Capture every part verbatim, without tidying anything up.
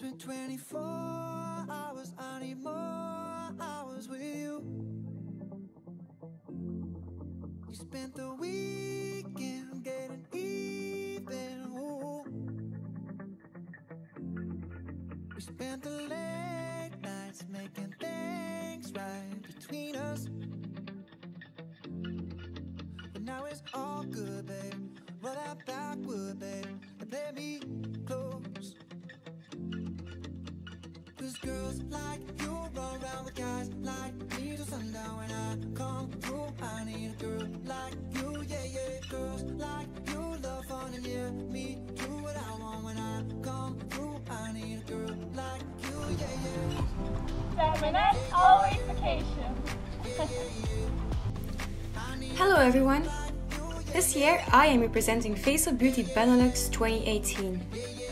been twenty-four hours, I need more hours with you. We spent the weekend getting even. Ooh. We spent the late nights making things right between us. But now it's all good, babe. Roll that backward, babe, and play me close. Cause girls like you run around with guys like me till sundown. When I come through, I need a girl like you, yeah, yeah. Girls like you love fun and yeah, me do what I want. When I come through, I need a girl like you, yeah, yeah. Feminine, always vacation. Hello everyone! This year I am representing Face of Beauty Benelux twenty eighteen.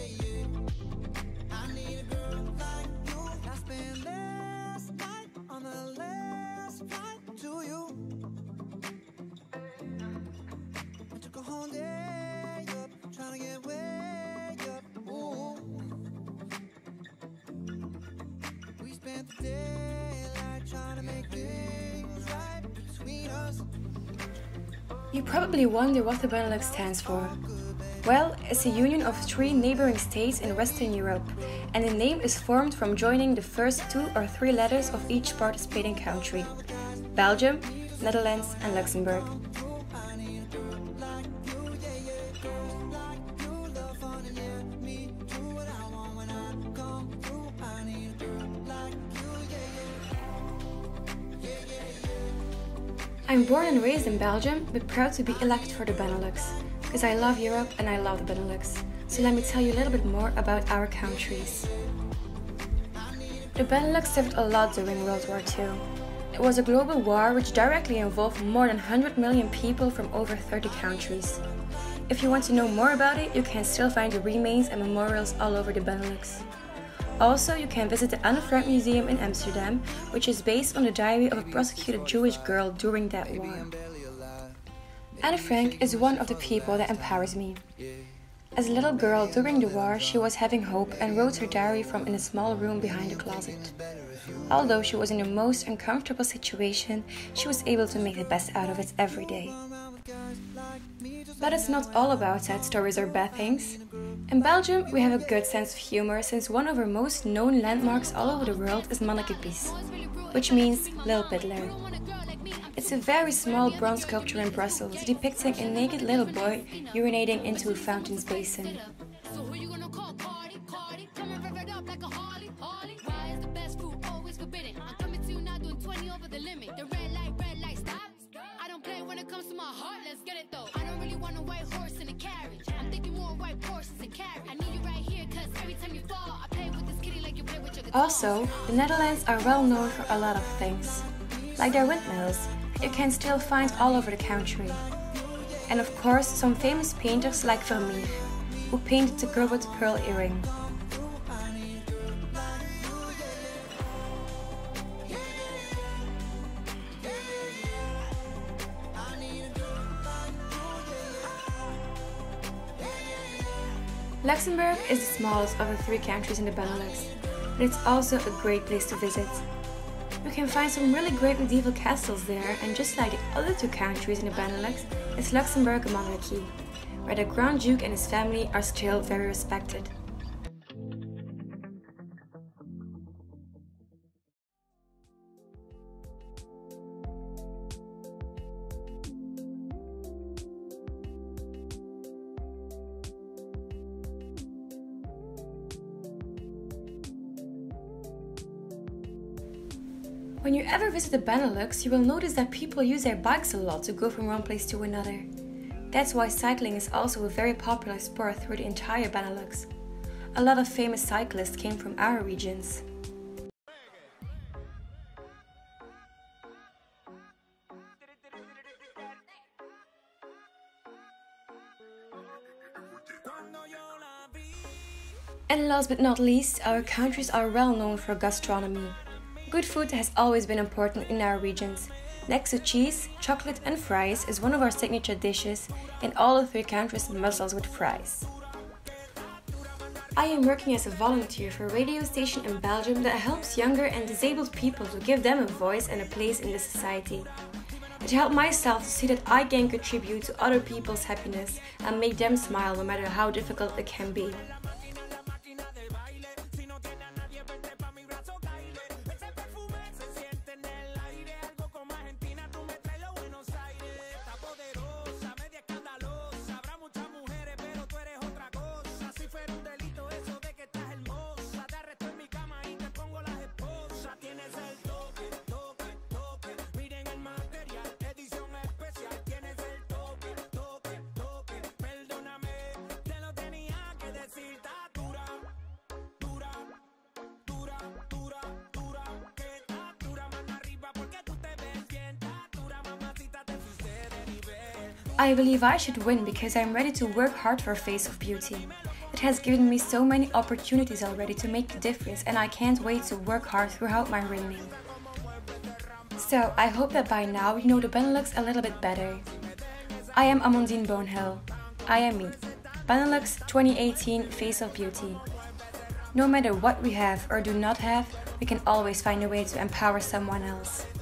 You probably wonder what the Benelux stands for. Well, it's a union of three neighboring states in Western Europe, and the name is formed from joining the first two or three letters of each participating country: Belgium, Netherlands and Luxembourg. I'm born and raised in Belgium, but proud to be elected for the Benelux, because I love Europe and I love the Benelux. So let me tell you a little bit more about our countries. The Benelux suffered a lot during World War Two. It was a global war which directly involved more than one hundred million people from over thirty countries. If you want to know more about it, you can still find the remains and memorials all over the Benelux. Also, you can visit the Anne Frank Museum in Amsterdam, which is based on the diary of a prosecuted Jewish girl during that war. Anne Frank is one of the people that empowers me. As a little girl during the war, she was having hope and wrote her diary from in a small room behind a closet. Although she was in the most uncomfortable situation, she was able to make the best out of it every day. But it's not all about sad stories or bad things. In Belgium, we have a good sense of humor, since one of our most known landmarks all over the world is Mannekepis, which means Little Piddler. It's a very small bronze sculpture in Brussels depicting a naked little boy urinating into a fountain's basin. Also, the Netherlands are well known for a lot of things, like their windmills, that you can still find all over the country. And of course, some famous painters like Vermeer, who painted the girl with the pearl earring. Luxembourg is the smallest of the three countries in the Benelux, but it's also a great place to visit. You can find some really great medieval castles there, and just like the other two countries in the Benelux, it's Luxembourg a monarchy, where the Grand Duke and his family are still very respected. When you ever visit the Benelux, you will notice that people use their bikes a lot to go from one place to another. That's why cycling is also a very popular sport through the entire Benelux. A lot of famous cyclists came from our regions. And last but not least, our countries are well known for gastronomy. Good food has always been important in our regions. Next to cheese, chocolate and fries is one of our signature dishes, and all the three countries mussels with fries. I am working as a volunteer for a radio station in Belgium that helps younger and disabled people to give them a voice and a place in the society. It helped myself to see that I can contribute to other people's happiness and make them smile no matter how difficult it can be. I believe I should win because I'm ready to work hard for Face of Beauty. It has given me so many opportunities already to make a difference, and I can't wait to work hard throughout my reigning. So I hope that by now you know the Benelux a little bit better. I am Amandine Bonehill. I am me. Benelux twenty eighteen Face of Beauty. No matter what we have or do not have, we can always find a way to empower someone else.